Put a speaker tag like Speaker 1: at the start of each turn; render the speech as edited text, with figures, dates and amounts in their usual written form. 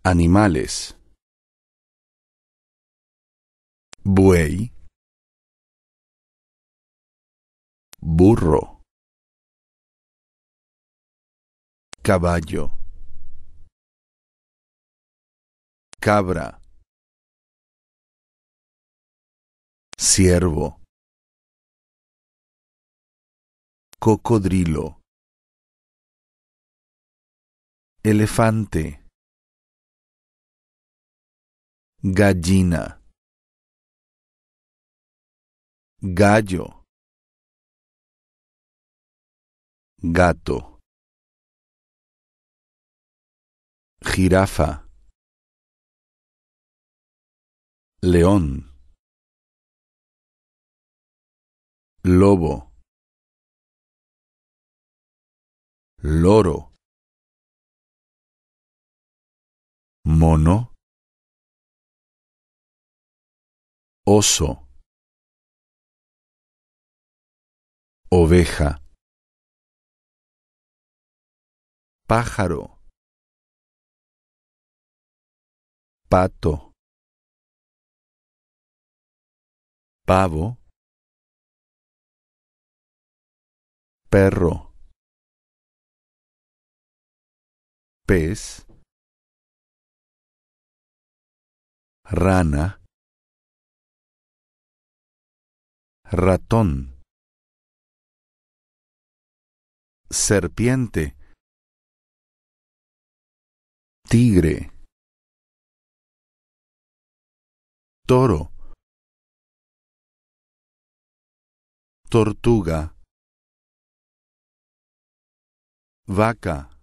Speaker 1: Animales: buey, burro, caballo, cabra, ciervo, cocodrilo, elefante, gallina, gallo, gato, jirafa, león, lobo, loro, mono, oso, oveja, pájaro, pato, pavo, perro, pez, rana, ratón, serpiente, tigre, toro, tortuga, vaca,